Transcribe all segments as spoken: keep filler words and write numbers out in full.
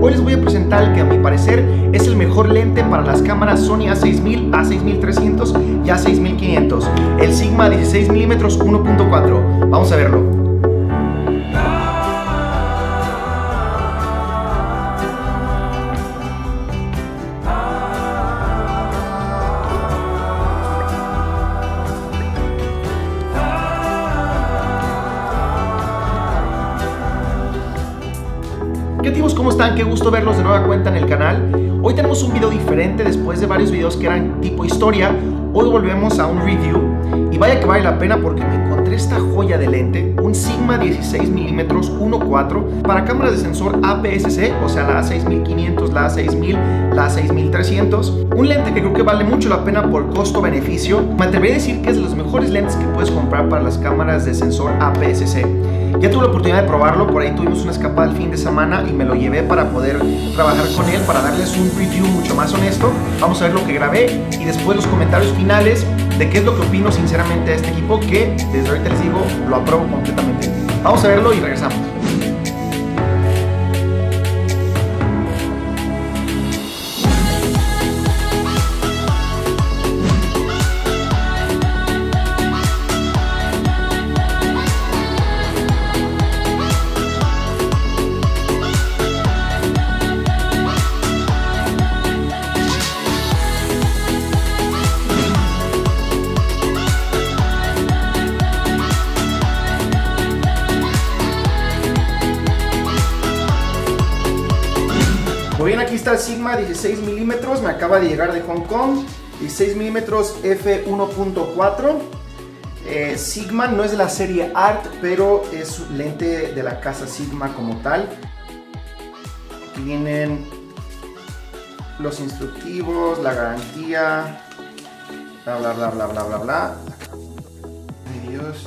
Hoy les voy a presentar el que a mi parecer es el mejor lente para las cámaras Sony A seis mil, A seis mil trescientos y A seis mil quinientos, el Sigma dieciséis milímetros uno punto cuatro. Vamos a verlo. ¿Qué tipos? ¿Cómo están? Qué gusto verlos de nueva cuenta en el canal. Hoy tenemos un video diferente después de varios videos que eran tipo historia. Hoy volvemos a un review y vaya que vale la pena porque me encontré esta joya de lente, un Sigma dieciséis milímetros uno punto cuatro para cámaras de sensor A P S C, o sea la A seis mil quinientos, la A seis mil, la A seis mil trescientos. Un lente que creo que vale mucho la pena por costo-beneficio. Me atrevería a decir que es de los mejores lentes que puedes comprar para las cámaras de sensor A P S C. Ya tuve la oportunidad de probarlo, por ahí tuvimos una escapada el fin de semana y me lo llevé para poder trabajar con él, para darles un review mucho más honesto. Vamos a ver lo que grabé y después los comentarios finales de qué es lo que opino sinceramente de este equipo, que desde ahorita les digo, lo apruebo completamente. Vamos a verlo y regresamos. Muy bien, aquí está el Sigma dieciséis milímetros, me acaba de llegar de Hong Kong, dieciséis milímetros F uno punto cuatro. eh, Sigma no es de la serie Art, pero es lente de la casa Sigma como tal. Aquí vienen los instructivos, la garantía, bla bla bla bla bla bla bla. Ay Dios,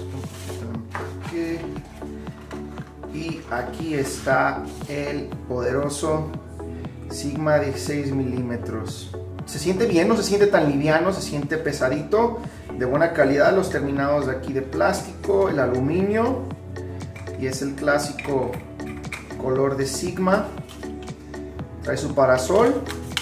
y aquí está el poderoso Sigma dieciséis milímetros. Se siente bien, no se siente tan liviano, se siente pesadito, de buena calidad. Los terminados de aquí de plástico, el aluminio, y es el clásico color de Sigma. Trae su parasol.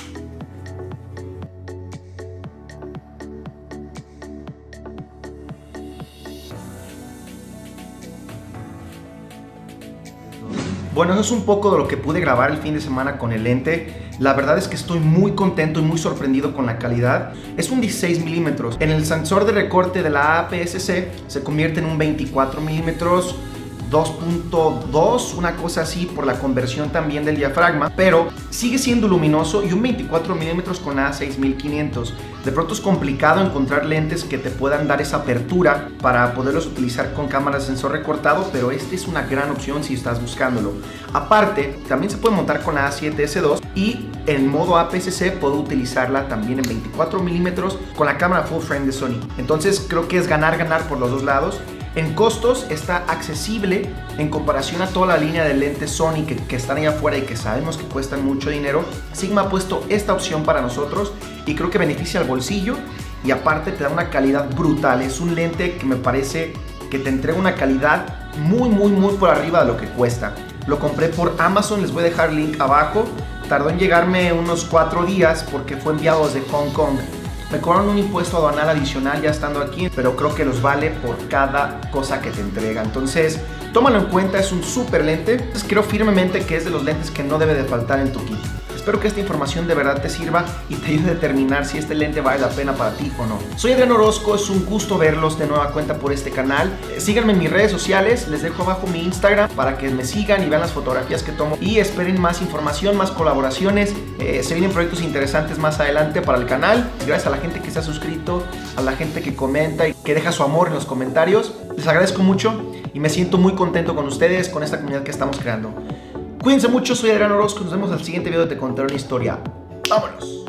Bueno, eso es un poco de lo que pude grabar el fin de semana con el lente. La verdad es que estoy muy contento y muy sorprendido con la calidad. Es un dieciséis milímetros. En el sensor de recorte de la A P S C se convierte en un veinticuatro milímetros dos punto dos, una cosa así, por la conversión también del diafragma, pero sigue siendo luminoso, y un veinticuatro milímetros con A seis mil quinientos. De pronto es complicado encontrar lentes que te puedan dar esa apertura para poderlos utilizar con cámaras de sensor recortado, pero este es una gran opción si estás buscándolo. Aparte, también se puede montar con la A siete S dos, y en modo A P S C puedo utilizarla también en veinticuatro milímetros con la cámara full frame de Sony. Entonces creo que es ganar ganar por los dos lados. En costos está accesible en comparación a toda la línea de lentes Sony que, que están ahí afuera y que sabemos que cuestan mucho dinero. Sigma ha puesto esta opción para nosotros y creo que beneficia al bolsillo, y aparte te da una calidad brutal. Es un lente que me parece que te entrega una calidad muy muy muy por arriba de lo que cuesta. Lo compré por Amazon, les voy a dejar el link abajo. Tardó en llegarme unos cuatro días porque fue enviado desde Hong Kong. Me cobraron un impuesto aduanal adicional ya estando aquí, pero creo que los vale por cada cosa que te entrega. Entonces, tómalo en cuenta, es un súper lente. Entonces, creo firmemente que es de los lentes que no debe de faltar en tu kit. Espero que esta información de verdad te sirva y te ayude a determinar si este lente vale la pena para ti o no. Soy Adrián Orozco, es un gusto verlos de nueva cuenta por este canal. Síganme en mis redes sociales, les dejo abajo mi Instagram para que me sigan y vean las fotografías que tomo. Y esperen más información, más colaboraciones. Eh, se vienen proyectos interesantes más adelante para el canal. Gracias a la gente que se ha suscrito, a la gente que comenta y que deja su amor en los comentarios. Les agradezco mucho y me siento muy contento con ustedes, con esta comunidad que estamos creando. Cuídense mucho, soy Adrián Orozco, nos vemos al siguiente video de Te Contaré una Historia. ¡Vámonos!